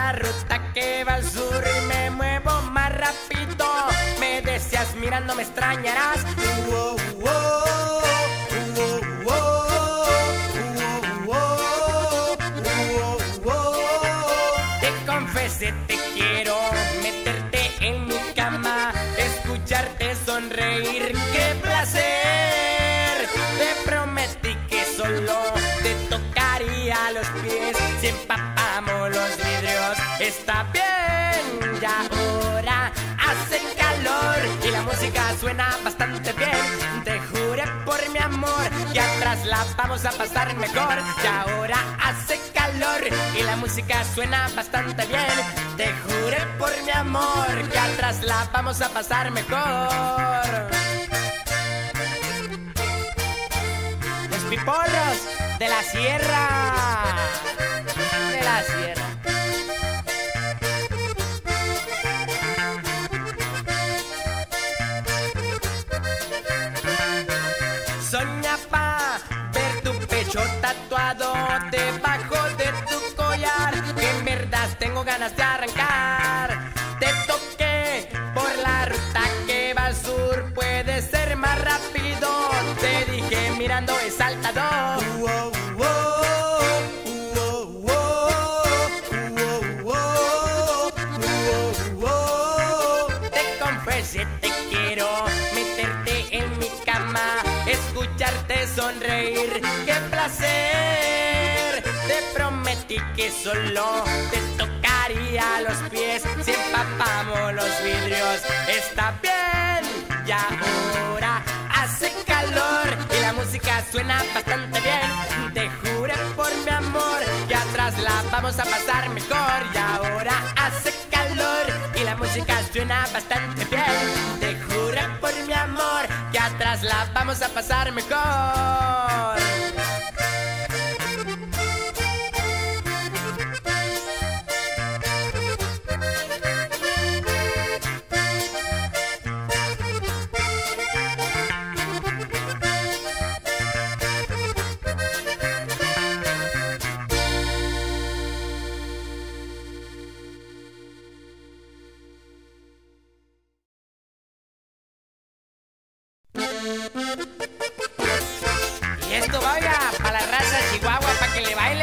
la ruta que va al sur y me muevo más rápido. Me decías mirando me extrañarás. Te confesé, te quiero meterte en mi cama, escucharte sonreír, qué placer. Te prometí que solo te tocaría los pies si empapamos los vidrios. Está bien, ya ahora hace calor y la música suena bastante bien. Te juré por mi amor que atrás la vamos a pasar mejor. Y ahora hace calor y la música suena bastante bien. Te juré por mi amor que atrás la vamos a pasar mejor. Los pipolos de la sierra. De la sierra. Soñaba ver tu pecho tatuado debajo de tu collar, que en verdad tengo ganas de arrancar. Te toqué por la ruta que va al sur, puede ser más rápido. Te dije mirando el saltador. Te confesé, te quiero meterte en mi cama, escucharte sonreír, qué placer. Te prometí que solo te tocaría los pies si empapamos los vidrios. Está bien, ya ahora hace calor y la música suena bastante bien. Te juré por mi amor que atrás la vamos a pasar mejor. Y ahora hace calor y la música suena bastante bien. Te juré por mi amor que atrás la vamos a pasar mejor. Y esto vaya para la raza Chihuahua, para que le baile.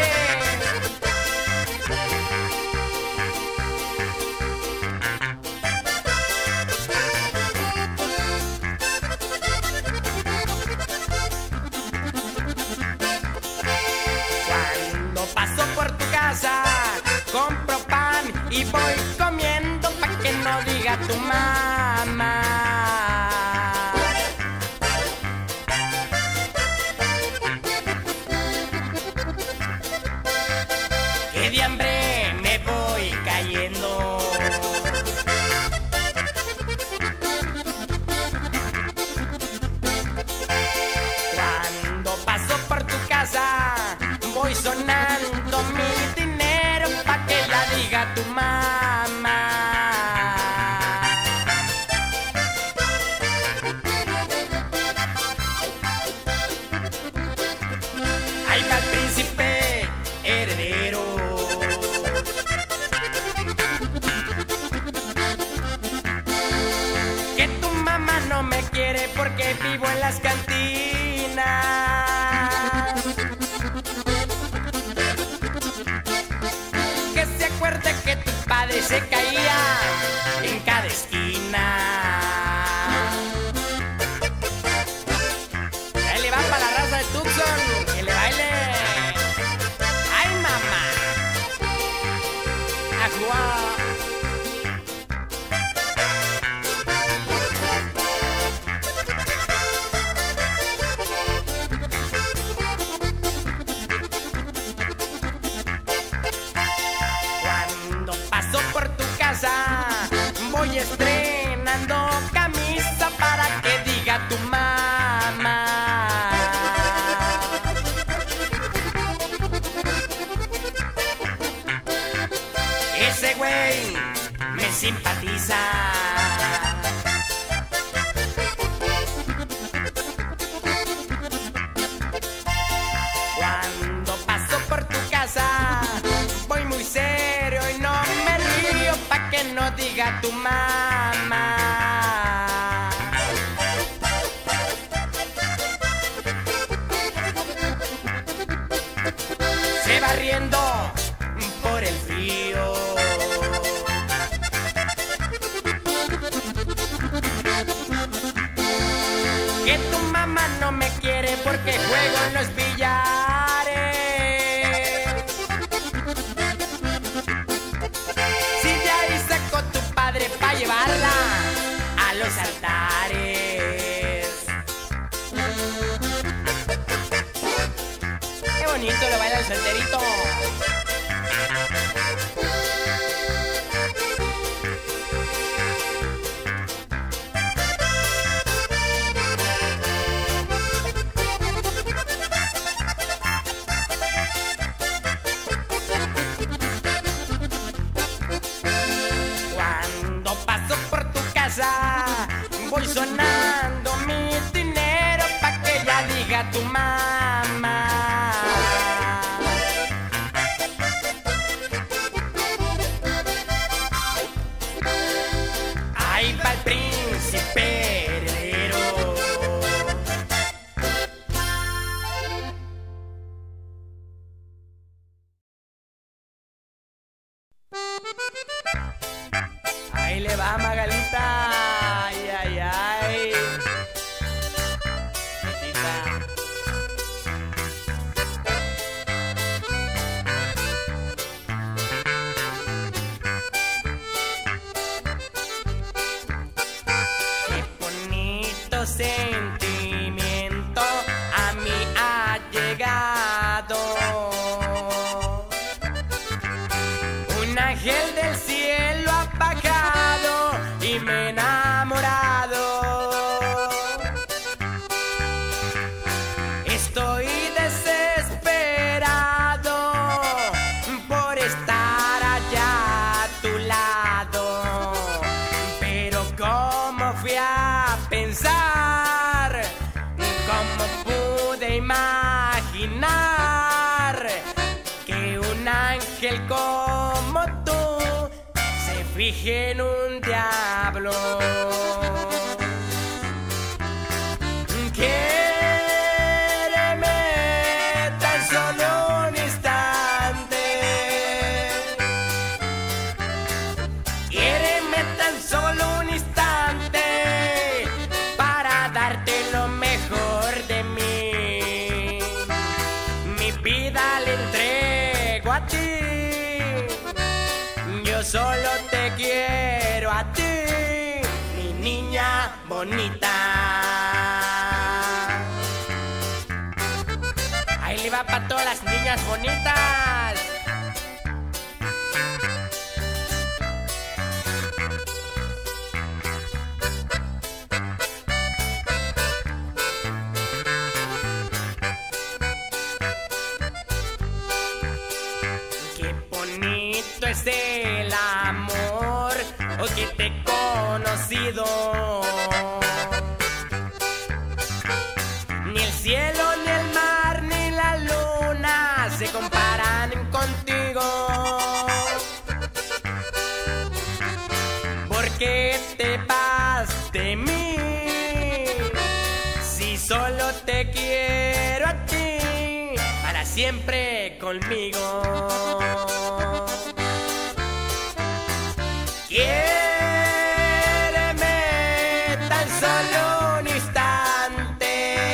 Cuando paso por tu casa, compro pan y voy comiendo pa' que no diga tu mamá. Que de hambre me voy cayendo. Cuando paso por tu casa, voy sonando mi dinero pa' que la diga tu mamá. Ahí va el príncipe heredero. Que tu mamá no me quiere porque vivo en las cantinas. Que se acuerde que tu padre se caía en cada esquina. Ahí le va para la raza de Tucson, que le baile. ¡Ay, mamá! ¡Ajua! Cuando paso por tu casa, voy estrenando camisa para que diga tu mamá. Ese güey me simpatiza. Cuando paso por tu casa, voy muy serio y no no diga tu mamá. Se va riendo por el frío. Que tu mamá no me quiere porque juego en los billares. Si de ahí sacó tu padre pa' llevarla a los altares. Qué bonito lo baila el solterito. Voy sonando mi dinero pa' que ella diga tu mamá. Ahí va el príncipe heredero. Ahí le va Magalita. Ay, ay, ay. Qué bonito sentimiento a mí ha llegado. Un ángel del cielo ha bajado y me he enamorado. Estoy desesperado por estar allá a tu lado. Pero cómo fui a pensar, cómo pude imaginar que un ángel como tú se fije en un diablo. Quiéreme tan solo un instante. Quiéreme tan solo un instante para darte lo mejor de mí. Mi vida le entrego a ti. Yo solo te quiero a ti, mi niña bonita. Ahí le va para todas las niñas bonitas. Qué bonito es el amor, hoy que te he conocido. Ni el cielo, ni el mar, ni la luna se comparan contigo. ¿Por qué te vas de mí? Si solo te quiero a ti, para siempre conmigo. Quiéreme tan solo un instante.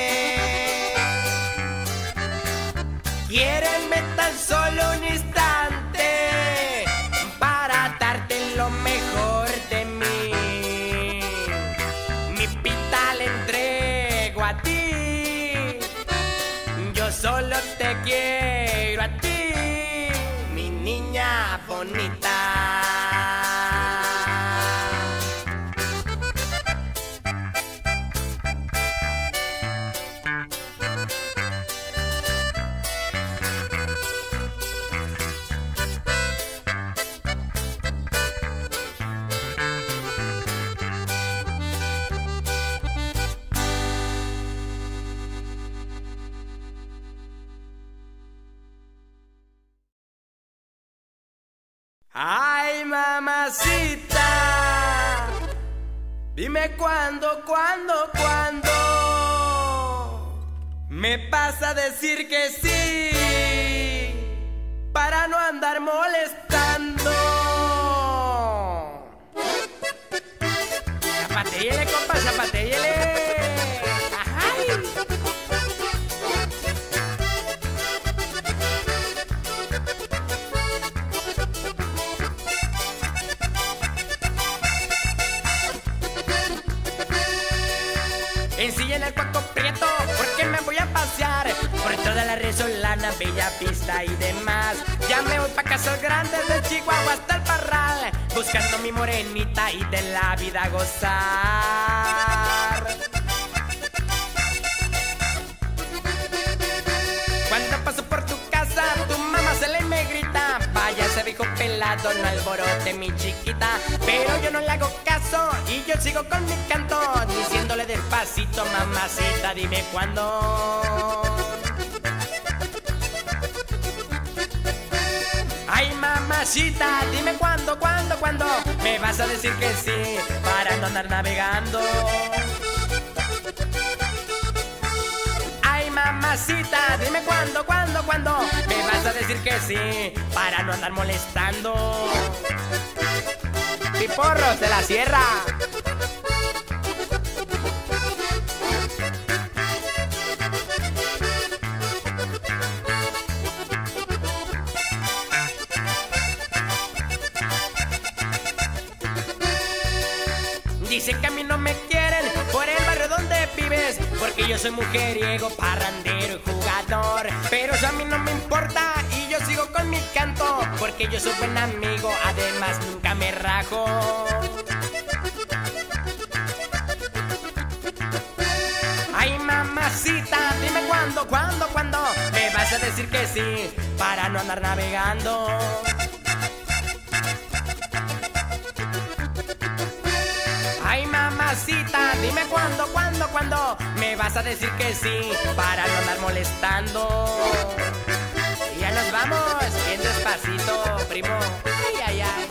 Quiéreme tan solo un instante para darte lo mejor de mí. Mi pita le entrego a ti. Yo solo te quiero a ti, mi niña bonita. Ay, mamacita, dime cuándo me pasa a decir que sí, para no andar molestando. Zapatéyele, compa, zapatéyele. Ensilla el Cuaco Prieto, porque me voy a pasear por toda la Resolana, Bella Vista y demás. Ya me voy pa' Casas Grandes, de Chihuahua hasta el Parral, buscando mi morenita y de la vida gozar. Cuando paso por tu casa, tu mamá se le me grita: vaya ese viejo pelado, no alborote mi chiquita. Pero yo no le hago caso y yo sigo con mi canto, diciéndole despacito: mamacita, dime cuándo. Ay, mamacita, dime cuándo me vas a decir que sí, para no andar navegando. Ay, mamacita, dime cuándo me vas a decir que sí, para no andar molestando. Piporros de la Sierra. Dicen que a mí no me quieren por el barrio donde vives, porque yo soy mujeriego, parrandero y jugador. Pero eso a mí no me importa y yo sigo con mi canto, porque yo soy buen amigo, además nunca me rajo. Ay, mamacita, dime cuándo me vas a decir que sí, para no andar navegando. Ay, mamacita, dime cuándo me vas a decir que sí, para no andar molestando. Y ya nos vamos, bien despacito, primo. Ay, ay, ay.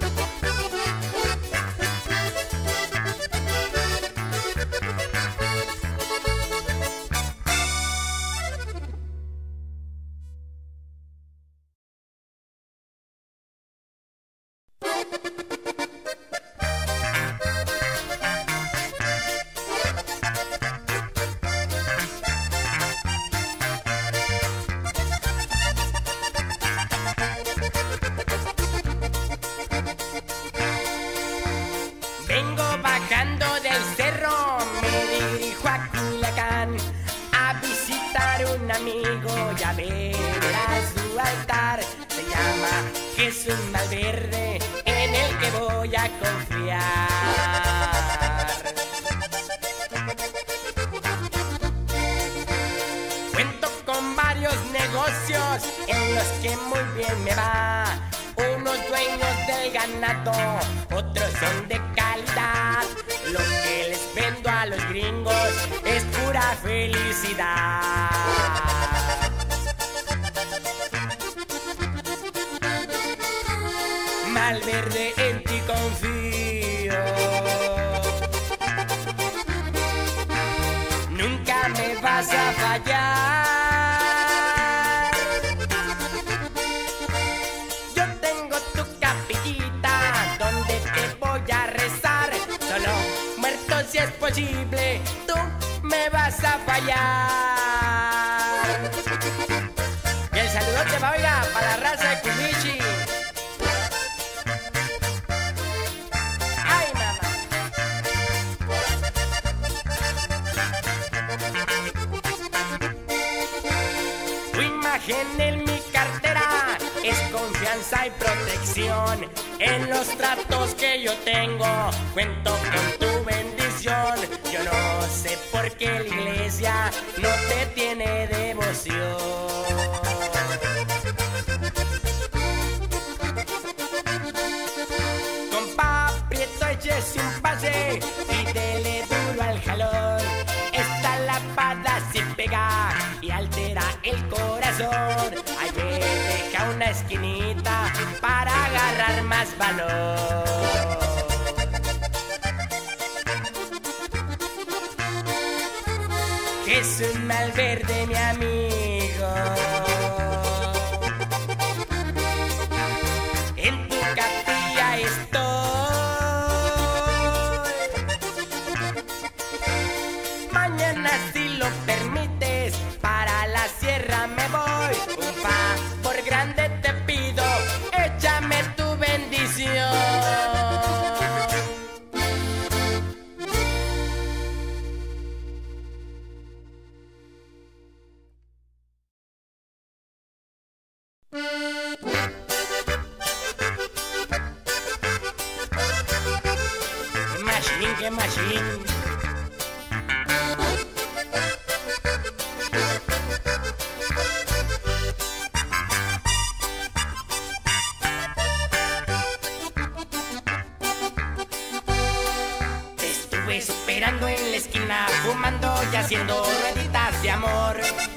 Vengo bajando del cerro, me dirijo a Culiacán a visitar un amigo y a ver a su altar. Se llama Jesús Malverde, en el que voy a confiar. Cuento con varios negocios en los que muy bien me va. Unos dueños del ganado, otros son de calidad. Lo que les vendo a los gringos es pura felicidad. Malverde, en ti confío. Nunca me vas a fallar. Si es posible, tú me vas a fallar. Y el saludo te va, oiga, para la raza de Culichi. Ay, mamá. Tu imagen en mi cartera es confianza y protección. En los tratos que yo tengo, cuento con tu bendición. Yo no sé por qué la iglesia no te tiene devoción. Compa Prieto, échese un pase y dele duro al jalón. Esta lapada se pega y altera el corazón. Ahí me deja una esquinita para ganar. agarrar más valor. Jesús Malverde, mi amigo, en tu capilla estoy. Mañana, si lo permites, para la sierra me voy. Un favor grande te pido, échame tu bendición. ¡Qué machín! Te estuve esperando en la esquina, fumando y haciendo rueditas de amor.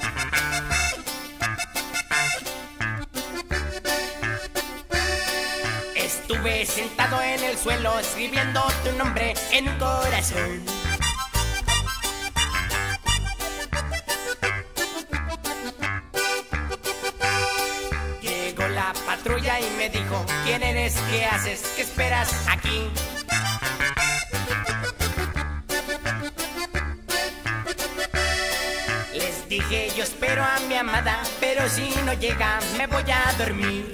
Estuve sentado en el suelo escribiendo tu nombre en un corazón. Llegó la patrulla y me dijo: ¿quién eres? ¿Qué haces? ¿Qué esperas aquí? Les dije: yo espero a mi amada, pero si no llega me voy a dormir.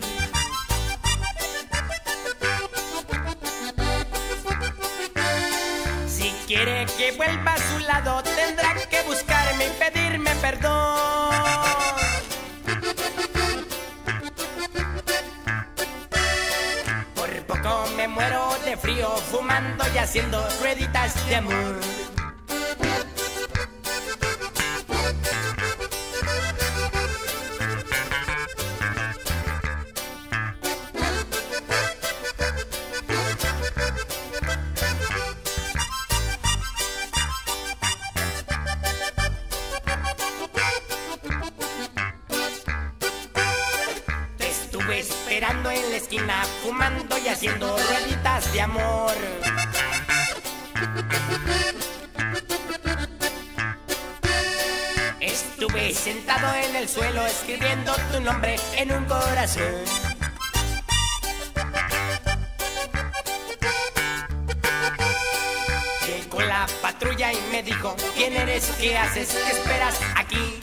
Quiere que vuelva a su lado, tendrá que buscarme y pedirme perdón. Por poco me muero de frío, fumando y haciendo rueditas de amor. Esperando en la esquina, fumando y haciendo rueditas de amor. Estuve sentado en el suelo escribiendo tu nombre en un corazón. Llegó la patrulla y me dijo: ¿quién eres? ¿Qué haces? ¿Qué esperas aquí?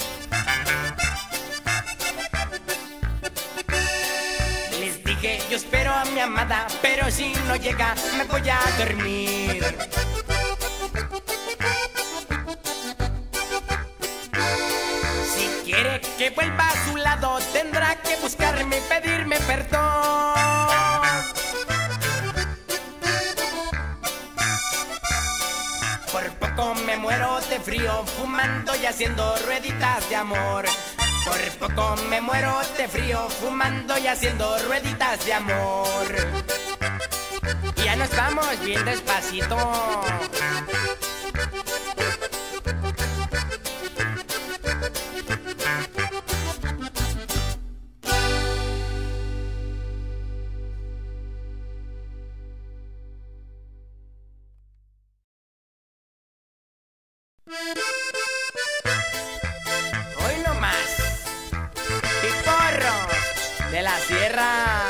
Yo espero a mi amada, pero si no llega me voy a dormir. Si quiere que vuelva a su lado, tendrá que buscarme y pedirme perdón. Por poco me muero de frío, fumando y haciendo rueditas de amor. Por poco me muero de frío, fumando y haciendo rueditas de amor. Y ya nos vamos bien despacito. De la sierra.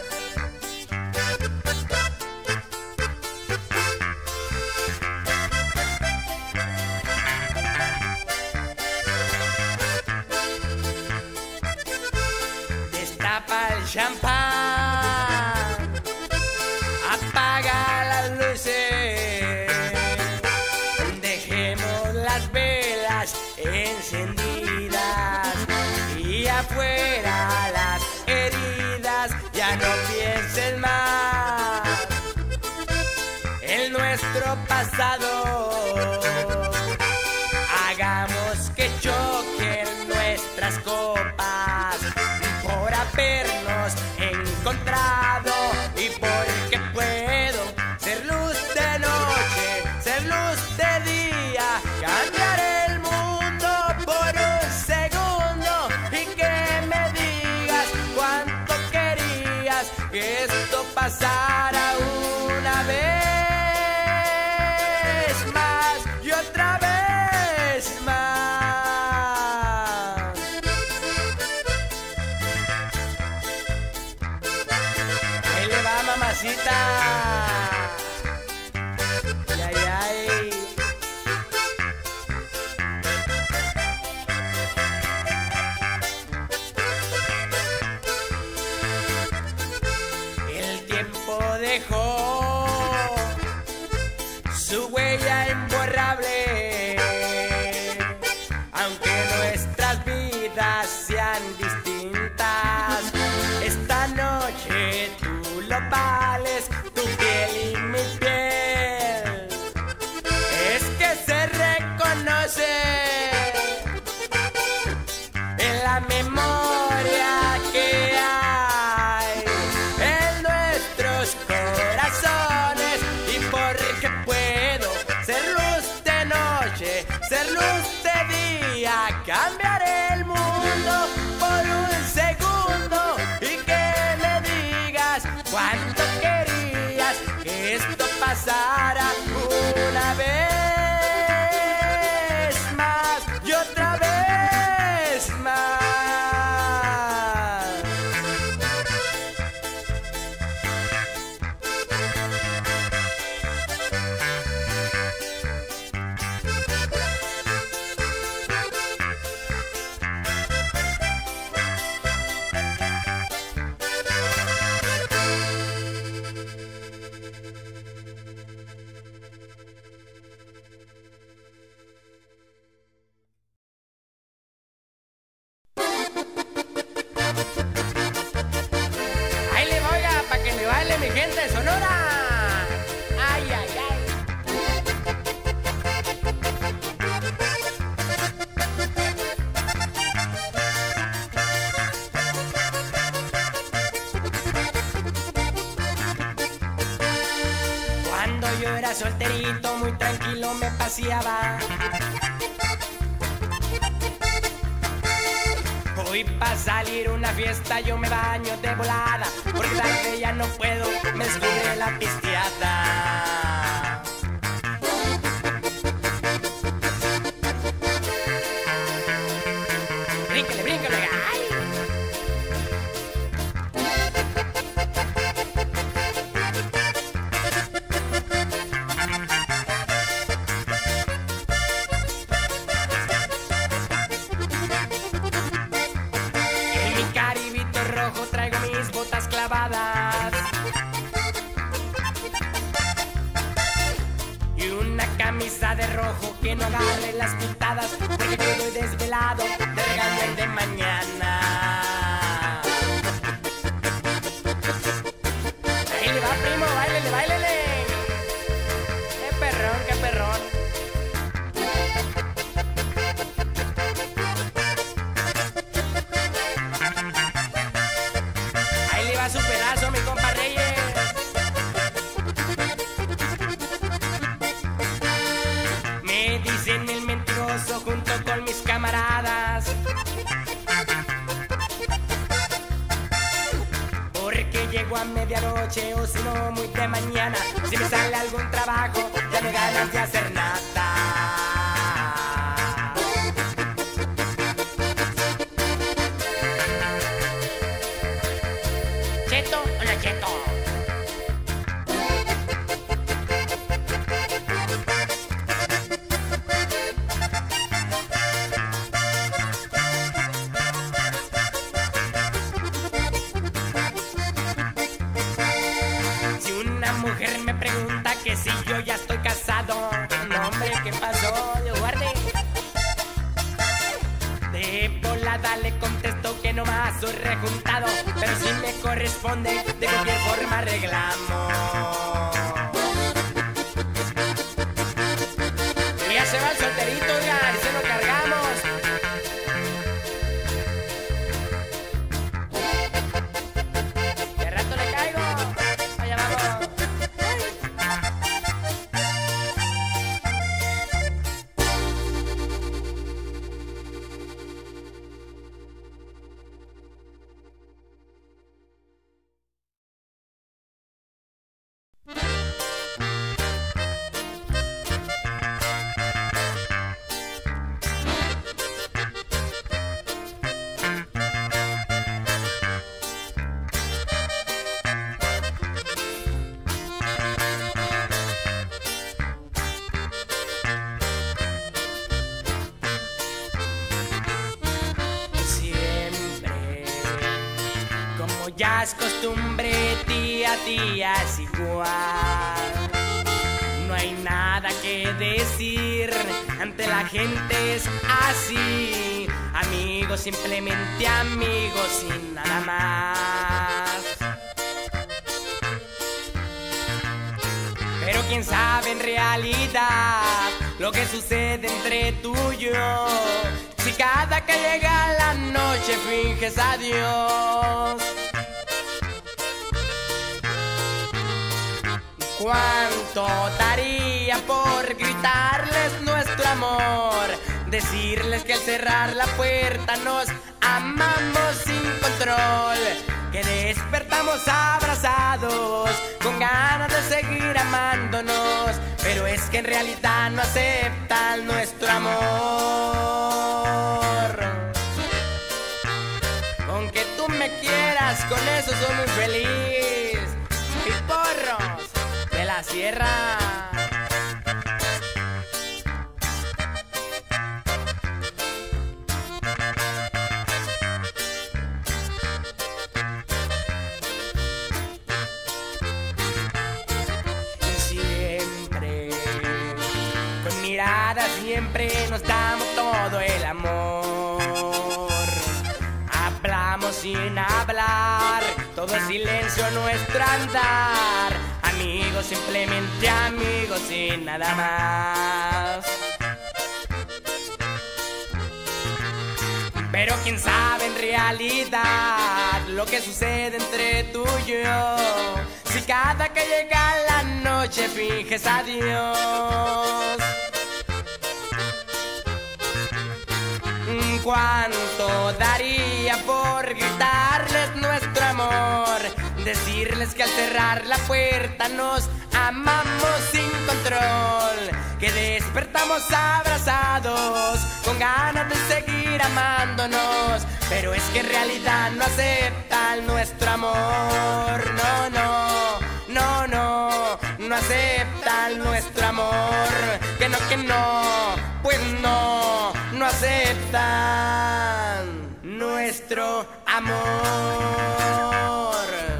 Destapa el champán, apaga las luces, dejemos las velas encendidas y afuera las heridas, ya no pienses más en nuestro pasado. Hagamos que choquen nuestras copas por habernos encontrado y porque puedo ser luz de noche, ser luz de día, cambiar el mundo por un segundo y que me digas cuánto querías que esto fiesta. Ay, ay, ay. El tiempo dejó su huella imborrable, aunque nuestras vidas sean distintas. Esta noche tú lo vales, tu piel y mi piel. Es que se reconoce en la memoria que hay en nuestros corazones. Y porque puedo ser luz de noche, ser luz de día, cambiaré el mundo por un segundo. Y que me digas cuánto querías que esto pasara una vez más y otra vez más. Ahí le voy a pa' que le baile mi gente de Sonora. Ay, ay, ay. Cuando yo era solterito, muy tranquilo me paseaba. Hoy pa' salir una fiesta yo me baño de volada, porque tarde ya no puedo, me descubre la pisteada. Brínquele, brínquele, ay. En mi caribito rojo traigo mis botas clavadas y una camisa de rojo que no agarre las pitadas, porque yo estoy desvelado de regañar de mañana. Ahí le va, primo, báilele, báilele. Qué perrón, qué perrón. Ahí le va su pedazo, mi compa Reyes. Me dicen el mentiroso junto con mis camaradas, porque llego a medianoche o si no muy de mañana. Si me sale algún trabajo, ya no ganas de hacer nada. ¿Cheto o no cheto? Si una mujer me pregunta que si yo ya estoy casado, no hombre, ¿qué pasó? Yo guarde. De volada le contesto que nomás soy rejuntado, pero si me corresponde, de cualquier forma arreglamos. Y ya se va el solterito, oiga, y se lo cargamos. ya es costumbre, tía es igual. No hay nada que decir, ante la gente es así. Amigos, simplemente amigos, sin nada más. Pero quién sabe en realidad lo que sucede entre tú y yo, si cada que llega la noche finges a Dios. Cuánto daría por gritarles nuestro amor, decirles que al cerrar la puerta nos amamos sin control, que despertamos abrazados con ganas de seguir amándonos, pero es que en realidad no aceptan nuestro amor. Con que tú me quieras, con eso soy muy feliz. Y porros de la sierra. Siempre nos damos todo el amor. Hablamos sin hablar, todo es silencio nuestro andar. Amigos, simplemente amigos, sin nada más. Pero quién sabe en realidad lo que sucede entre tú y yo, si cada que llega la noche finges a Dios. Cuánto daría por gritarles nuestro amor, decirles que al cerrar la puerta nos amamos sin control, que despertamos abrazados con ganas de seguir amándonos, pero es que en realidad no aceptan nuestro amor. No, no, no, no, no aceptan nuestro amor. Que no, pues no, no aceptan nuestro amor.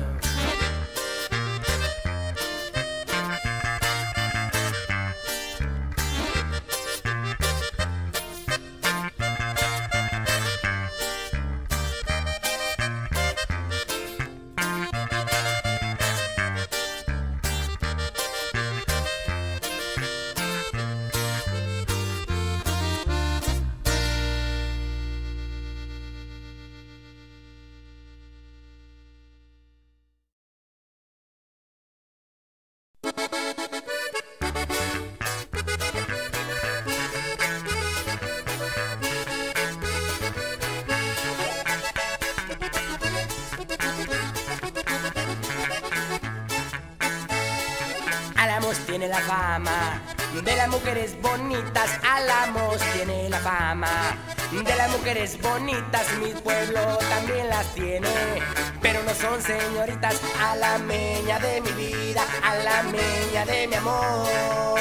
Alamos tiene la fama de las mujeres bonitas. Alamos tiene la fama de las mujeres bonitas. Mi pueblo también las tiene, pero no son señoritas. Alameña de mi vida, alameña de mi amor.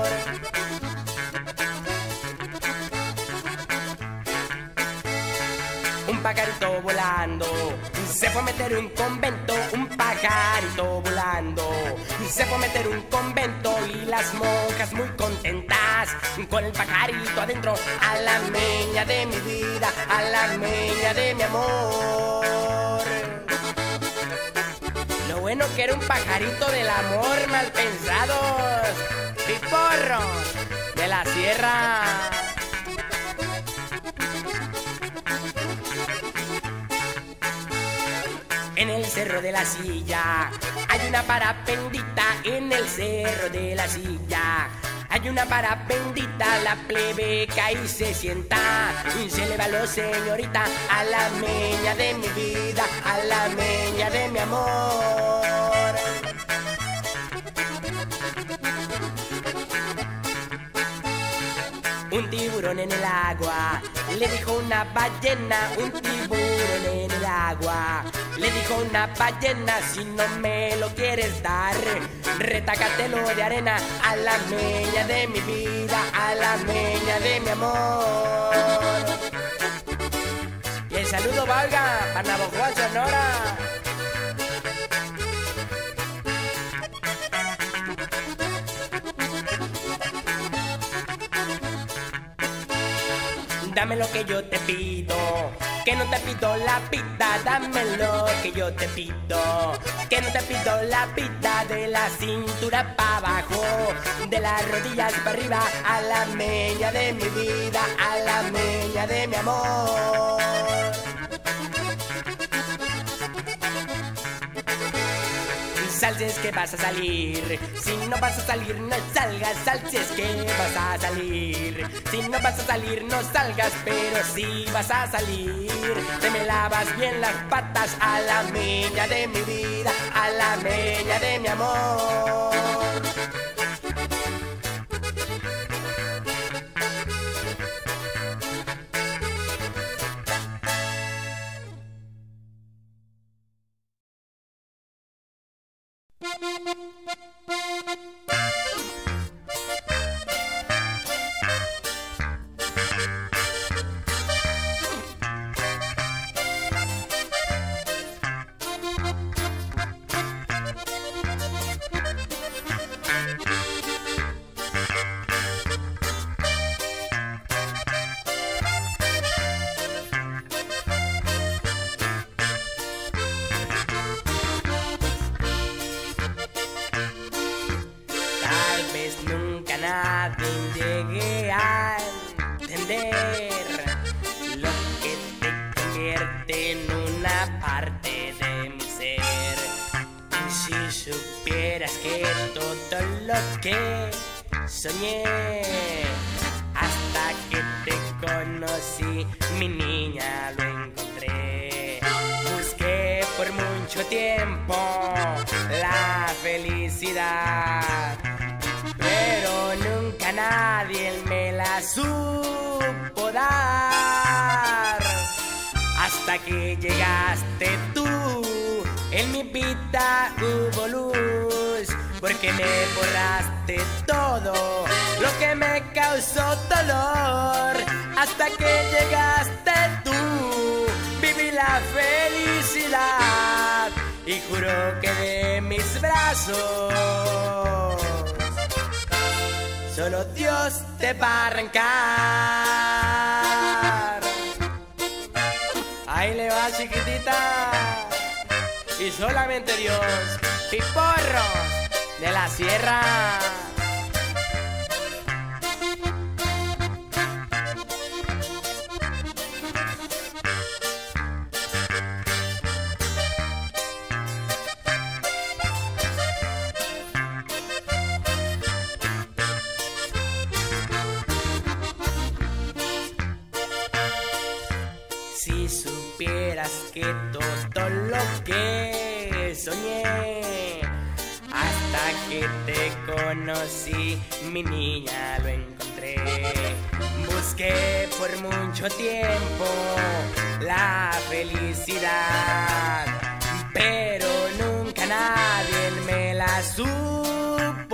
Un pajarito volando se fue a meter un convento. Un pajarito volando se fue a meter un convento, y las monjas muy contentas con el pajarito adentro. Alameña de mi vida, alameña de mi amor. Lo bueno que era un pajarito del amor, mal pensados. Piporros de la sierra. En el cerro de la silla hay una parapendita. En el cerro de la silla hay una parapendita. La plebe cae y se sienta, y se le va la señorita. Alameña de mi vida, alameña de mi amor. Un tiburón en el agua le dijo una ballena. Un tiburón en el agua le dijo una ballena: si no me lo quieres dar, retácatelo de arena. Alameña de mi vida, alameña de mi amor. Y el saludo valga para Navajo, Sonora. Dame lo que yo te pido, que no te pido la vida. Dame lo que yo te pido, que no te pido la vida. De la cintura para abajo, de las rodillas para arriba, a la meña de mi vida, a la meña de mi amor. Sal si es que vas a salir, si no vas a salir no salgas. Sal si es que vas a salir, si no vas a salir no salgas. Pero si vas a salir, te me lavas bien las patas, a la meña de mi vida, a la meña de mi amor. Nadie llegue a entender lo que te convierte en una parte de mi ser. Y si supieras que todo lo que soñé hasta que te conocí, mi niña, lo encontré. Busqué por mucho tiempo la felicidad, pero nunca nadie me la supo dar. Hasta que llegaste tú, en mi vida hubo luz, porque me borraste todo lo que me causó dolor. Hasta que llegaste tú, viví la felicidad y juro que de mis brazos solo Dios te va a arrancar. Ahí le va, chiquitita. Y solamente Dios. Piporros de la sierra. Si supieras que todo lo que soñé hasta que te conocí, mi niña, lo encontré. Busqué por mucho tiempo la felicidad, pero nunca nadie me la supo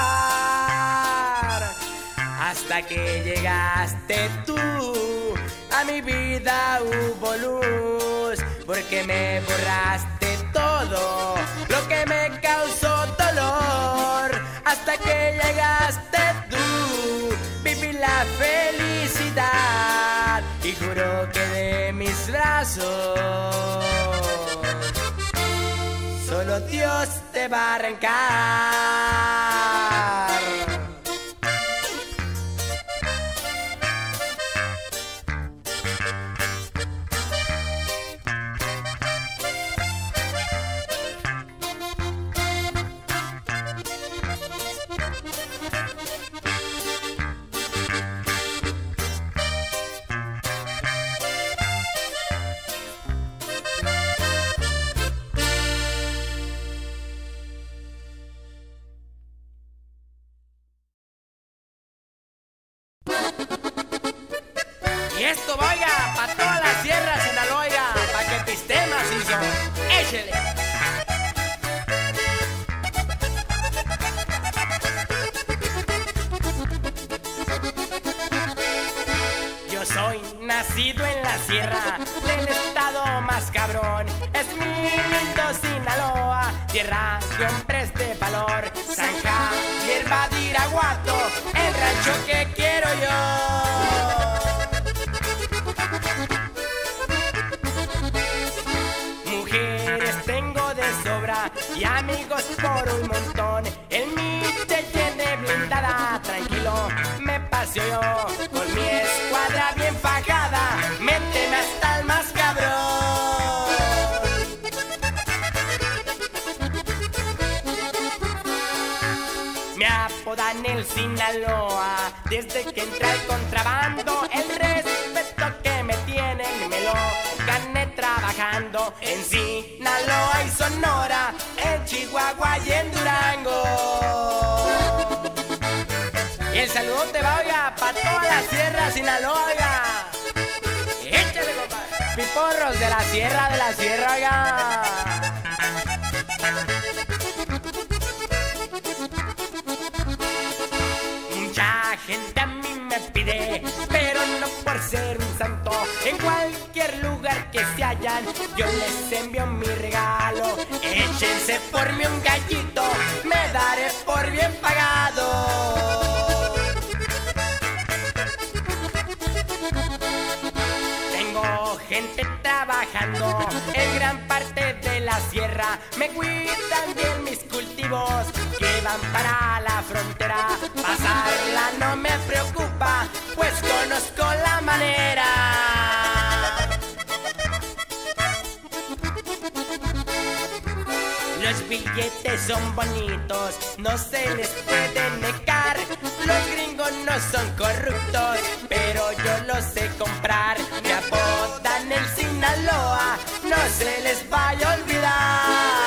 dar. Hasta que llegaste tú, a mi vida hubo luz, porque me borraste todo lo que me causó dolor. Hasta que llegaste tú, viví la felicidad y juro que de mis brazos solo Dios te va a arrancar. Y esto vaya pa' toda la sierra Sinaloa, pa' que piste macizo. Échele. Yo soy nacido en la sierra del estado más cabrón. Es mi lindo Sinaloa, tierra de hombres de valor. Zanja, hierba de Iraguato, el rancho que quiero yo. amigos por un montón. En mi Cheyenne blindada, tranquilo, me paseo yo con mi escuadra bien fajada. Méteme hasta el más cabrón. Me apodan el Sinaloa desde que entré al contrabando. El respeto que me tienen me lo gané trabajando en Sinaloa y Sonora, en Chihuahua y en Durango. Y el saludo te va, oiga, pa' toda la sierra Sinaloa, oiga. Échale, compadre. Piporros de la sierra, oiga. Mucha gente a mí me pide, pero no por ser un santo. En cualquier lugar que se hallan, yo les envío mi regalo. Échense por mí un gallito, me daré por bien pagado. Tengo gente trabajando en gran parte de la sierra. Me cuidan bien mis cultivos que van para la frontera. Pasarla no me preocupa, pues conozco la manera. Los billetes son bonitos, no se les puede negar. Los gringos no son corruptos, pero yo los sé comprar. Me apodan el Sinaloa, no se les vaya a olvidar.